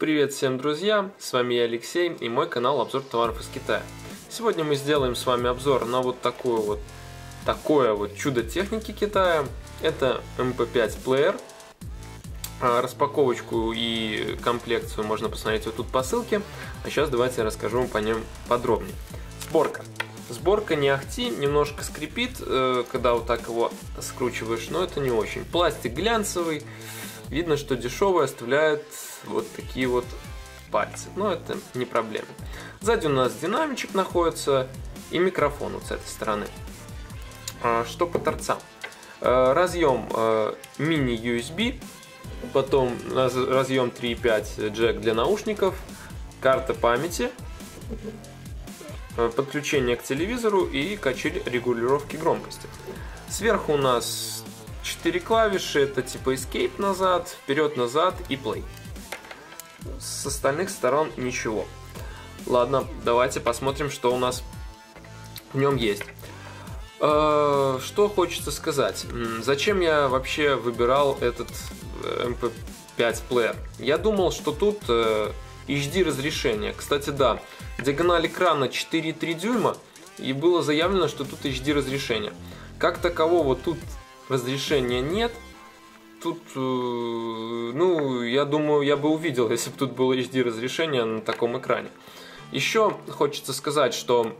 Привет всем, друзья! С вами я, Алексей, и мой канал Обзор товаров из Китая. Сегодня мы сделаем с вами обзор на такое чудо техники Китая. Это MP5 плеер. Распаковочку и комплекцию можно посмотреть вот тут по ссылке. А сейчас давайте я расскажу вам по ним подробнее. Сборка не ахти, немножко скрипит, когда вот так его скручиваешь, но это не очень. Пластик глянцевый, видно, что дешевый, оставляет вот такие вот пальцы, но это не проблема. Сзади у нас динамичек находится и микрофон вот с этой стороны. Что по торцам? Разъем мини-USB, потом разъем 3.5 джек для наушников, карта памяти, подключение к телевизору и качель регулировки громкости. Сверху у нас 4 клавиши, это типа Escape назад, вперед-назад и Play. С остальных сторон ничего. Ладно, давайте посмотрим, что у нас в нем есть. Что хочется сказать. Зачем я вообще выбирал этот MP5 плеер? Я думал, что тут HD разрешение. Кстати, да, диагональ экрана 4,3 дюйма, и было заявлено, что тут HD разрешение. Как такового тут разрешения нет. Тут, я думаю, я бы увидел, если бы тут было HD разрешение на таком экране. Еще хочется сказать, что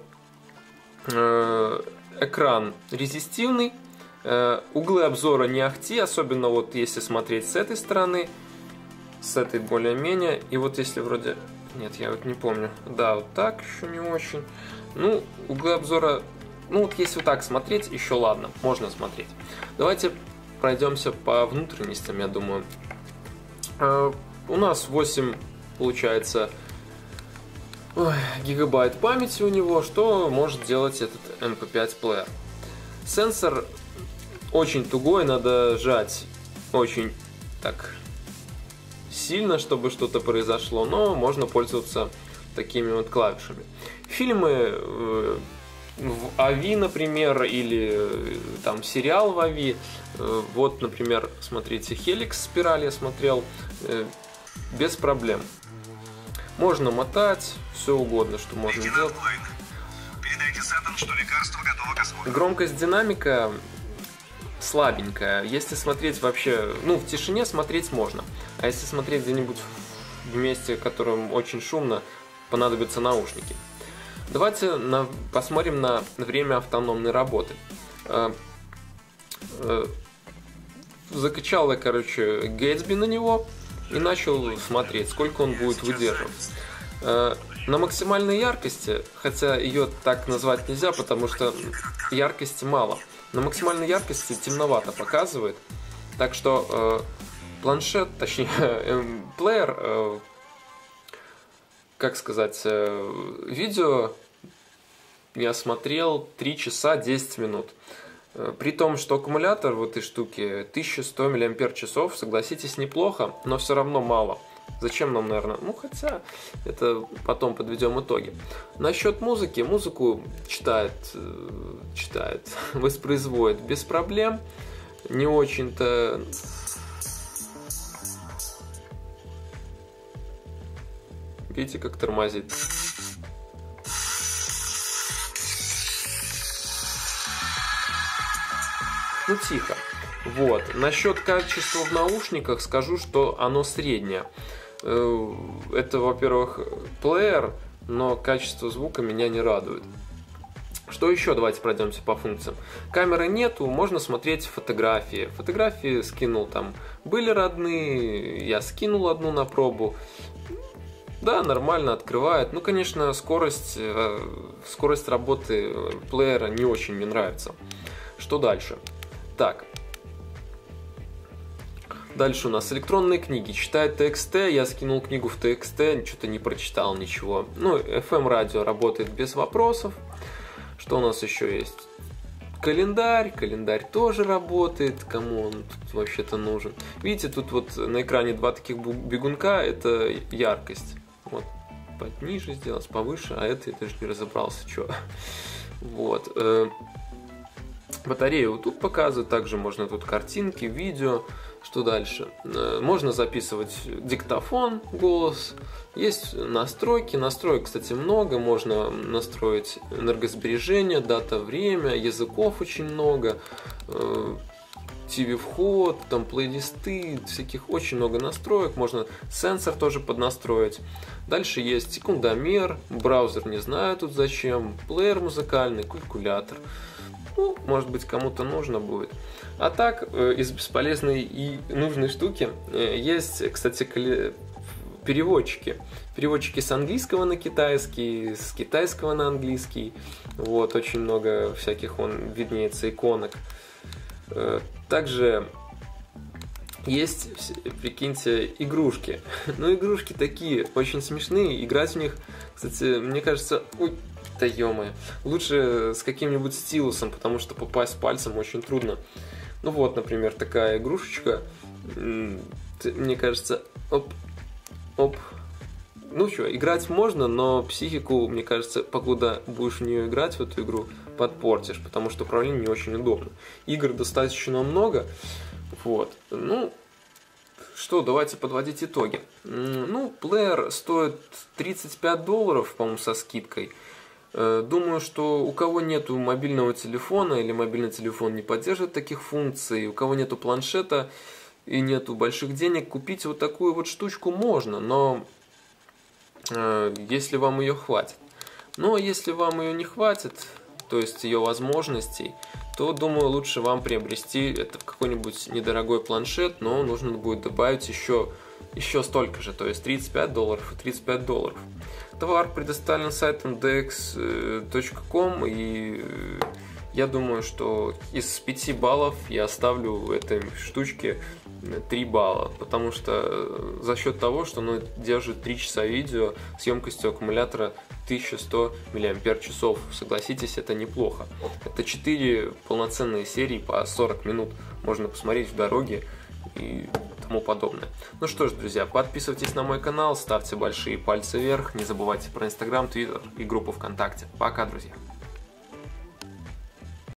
экран резистивный, углы обзора не ахти, особенно вот если смотреть с этой стороны, с этой более-менее, и вот если вроде... Нет, я вот не помню. Да, вот так еще не очень. Ну, углы обзора... Ну, вот если вот так смотреть, еще ладно, можно смотреть. Давайте пройдемся по внутренностям, я думаю. У нас 8, получается, гигабайт памяти у него. Что может делать этот MP5 плеер? Сенсор очень тугой, надо сжать очень так сильно, чтобы что-то произошло, но можно пользоваться такими вот клавишами. Фильмы в AVI, например, или там сериал в AVI. Вот, например, смотрите, Helix спираль я смотрел, без проблем. Можно мотать, все угодно, что можно делать. Передайте Сеттон, что лекарство готово к осмотру. Громкость динамика слабенькая. Если смотреть вообще, в тишине смотреть можно. А если смотреть где-нибудь в месте, в котором очень шумно, понадобятся наушники. Давайте посмотрим на время автономной работы. Закачал я, Gatsby на него и начал смотреть, сколько он будет выдерживать. На максимальной яркости, хотя ее так назвать нельзя, потому что яркости мало. На максимальной яркости темновато показывает. Так что планшет, точнее плеер, как сказать, видео я смотрел 3 часа 10 минут. При том, что аккумулятор в этой штуке 1100 мАч, согласитесь, неплохо, но все равно мало. Зачем нам, наверное? Хотя это потом подведем итоги. Насчет музыки. Музыку читает, воспроизводит без проблем. Не очень-то... Видите, как тормозит? Тихо. Вот. Насчет качества в наушниках скажу, что оно среднее. Это, во-первых, плеер, но качество звука меня не радует. Что еще? Давайте пройдемся по функциям. Камеры нету, можно смотреть фотографии. Фотографии скинул там. Были родные, я скинул одну на пробу. Да, нормально открывает. Конечно, скорость работы плеера не очень мне нравится. Что дальше? Так. Дальше у нас электронные книги. Читает TXT. Я скинул книгу в TXT, что-то не прочитал ничего. FM радио работает без вопросов. Что у нас еще есть? Календарь. Календарь тоже работает. Кому он тут вообще-то нужен? Видите, тут вот на экране 2 таких бегунка. Это яркость. Вот. Пониже сделать, повыше. А это я даже не разобрался, что. Вот. Батарею вот тут показывают. Также можно тут картинки, видео. Что дальше? Можно записывать диктофон, голос. Есть настройки. Настроек, кстати, много. Можно настроить энергосбережение, дата, время, языков очень много. TV-вход, там плейлисты, всяких очень много настроек. Можно сенсор тоже поднастроить. Дальше есть секундомер, браузер не знаю тут зачем, плеер музыкальный, калькулятор. Ну, может быть, кому-то нужно будет. А так, из бесполезной и нужной штуки есть, кстати, переводчики. Переводчики с английского на китайский, с китайского на английский. Вот, очень много всяких, виднеется, иконок. Также есть, прикиньте, игрушки. Ну, игрушки такие, очень смешные. Играть в них, кстати, мне кажется, да ё-моё, лучше с каким-нибудь стилусом, потому что попасть пальцем очень трудно. Ну вот, например, такая игрушечка. Мне кажется, оп. Ну что, играть можно, но психику, мне кажется, покуда будешь в нее играть, в эту игру, подпортишь, потому что управление не очень удобно. Игр достаточно много. Вот. Ну, что, давайте подводить итоги. Ну, плеер стоит $35, по-моему, со скидкой. Думаю, что у кого нету мобильного телефона или мобильный телефон не поддерживает таких функций, у кого нету планшета и нету больших денег, купить вот такую вот штучку можно, но если вам ее хватит. Но если вам ее не хватит, то есть ее возможностей, то, думаю, лучше вам приобрести это в какой-нибудь недорогой планшет, но нужно будет добавить еще столько же, то есть $35 и $35. Товар предоставлен сайтом dex.com, и я думаю, что из 5 баллов я ставлю этой штучке 3 балла, потому что за счет того, что оно держит 3 часа видео с емкостью аккумулятора 1100 мАч. Согласитесь, это неплохо. Это 4 полноценные серии по 40 минут. Можно посмотреть в дороге и тому подобное. Ну что ж, друзья, подписывайтесь на мой канал, ставьте большие пальцы вверх, не забывайте про Инстаграм, Твиттер и группу ВКонтакте. Пока, друзья!